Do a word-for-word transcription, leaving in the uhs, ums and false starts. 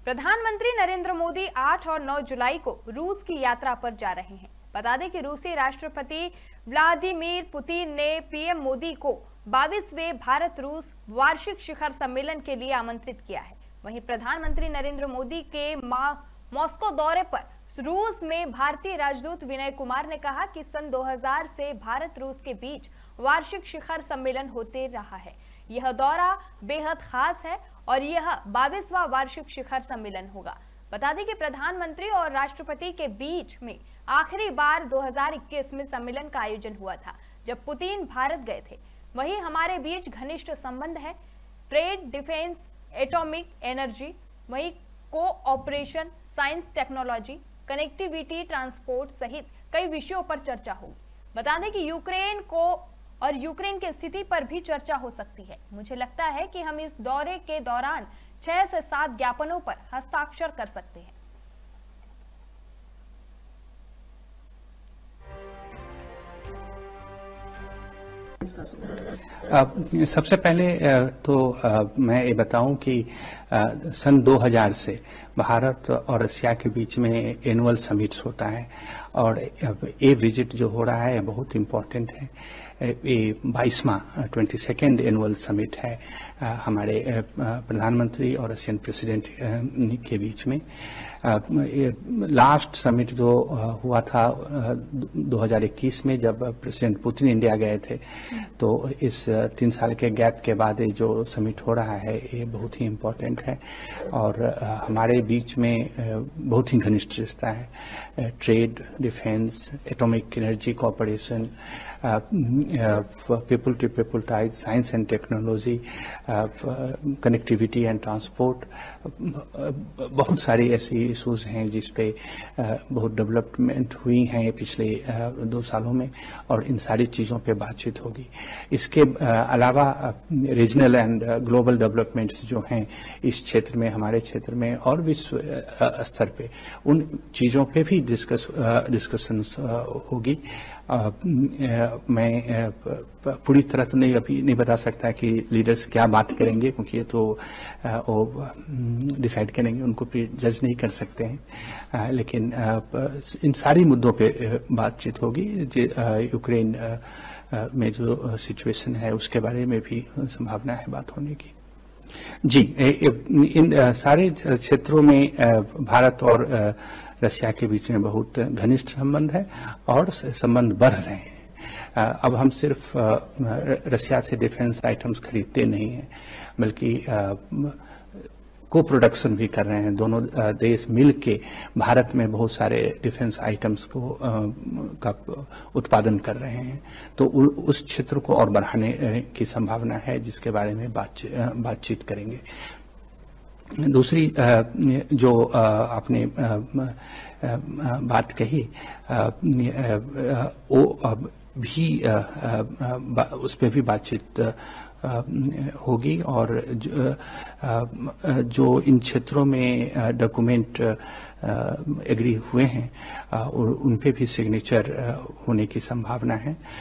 प्रधानमंत्री नरेंद्र मोदी आठ और नौ जुलाई को रूस की यात्रा पर जा रहे हैं। बता दें कि रूसी राष्ट्रपति व्लादिमीर पुतिन ने पीएम मोदी को बाईसवें भारत रूस वार्षिक शिखर सम्मेलन के लिए आमंत्रित किया है। वहीं प्रधानमंत्री नरेंद्र मोदी के मॉस्को दौरे पर रूस में भारतीय राजदूत विनय कुमार ने कहा कि सन दो हज़ार से भारत रूस के बीच वार्षिक शिखर सम्मेलन होते रहा है। यह दौरा बेहद खास है और यह बाईसवां वार्षिक शिखर सम्मेलन होगा। बता दें कि प्रधानमंत्री और राष्ट्रपति के बीच में आखिरी बार दो हज़ार इक्कीस में सम्मेलन का आयोजन हुआ था, जब पुतिन भारत गए थे। वहीं हमारे बीच घनिष्ठ संबंध है, ट्रेड, डिफेंस, एटॉमिक एनर्जी, वहीं cooperation, science, technology, connectivity, transport सहित कई विषयों पर चर्चा होगी। बता दें कि यूक्रेन को और यूक्रेन की स्थिति पर भी चर्चा हो सकती है। मुझे लगता है कि हम इस दौरे के दौरान छह से सात ज्ञापनों पर हस्ताक्षर कर सकते हैं। सबसे पहले तो मैं ये बताऊं कि सन दो हज़ार से भारत और रशिया के बीच में एनुअल समिट्स होता है और ये विजिट जो हो रहा है बहुत इम्पोर्टेंट है। ये बाईसवां ट्वेंटी सेकेंड एनुअल समिट है हमारे प्रधानमंत्री और रशियन प्रेसिडेंट के बीच में। लास्ट समिट जो हुआ था दो हज़ार इक्कीस में, जब प्रेसिडेंट पुतिन इंडिया गए थे, तो इस तीन साल के गैप के बाद ये जो समिट हो रहा है ये बहुत ही इम्पोर्टेंट है और हमारे बीच में बहुत ही घनिष्ठ रिश्ता है। Trade, defence, atomic energy cooperation, people to people ties, science and technology, connectivity and transport, बहुत सारी ऐसी इशूज हैं जिस पे बहुत डेवलपमेंट हुई हैं पिछले दो सालों में और इन सारी चीज़ों पे बातचीत होगी। इसके अलावा रीजनल एंड ग्लोबल डेवलपमेंट्स जो हैं इस क्षेत्र में, हमारे क्षेत्र में और विश्व स्तर पे, उन चीज़ों पे भी डिस्कस डिस्कशंस होगी। आ, मैं पूरी तरह तो नहीं अभी नहीं बता सकता कि लीडर्स क्या बात करेंगे, क्योंकि ये तो वो डिसाइड करेंगे, उनको भी जज नहीं कर सकते हैं। आ, लेकिन आ, इन सारी मुद्दों पे बातचीत होगी। यूक्रेन में जो सिचुएशन है उसके बारे में भी संभावना है बात होने की। जी, इन सारे क्षेत्रों में भारत और रशिया के बीच में बहुत घनिष्ठ संबंध है और संबंध बढ़ रहे हैं। अब हम सिर्फ रशिया से डिफेंस आइटम्स खरीदते नहीं हैं, बल्कि को प्रोडक्शन भी कर रहे हैं। दोनों देश मिल के भारत में बहुत सारे डिफेंस आइटम्स को का उत्पादन कर रहे हैं, तो उस क्षेत्र को और बढ़ाने की संभावना है, जिसके बारे में बातचीत बातचीत करेंगे। दूसरी जो आपने बात कही वो भी उस पर भी बातचीत होगी और जो इन क्षेत्रों में डॉक्यूमेंट एग्री हुए हैं उन पे भी सिग्नेचर होने की संभावना है।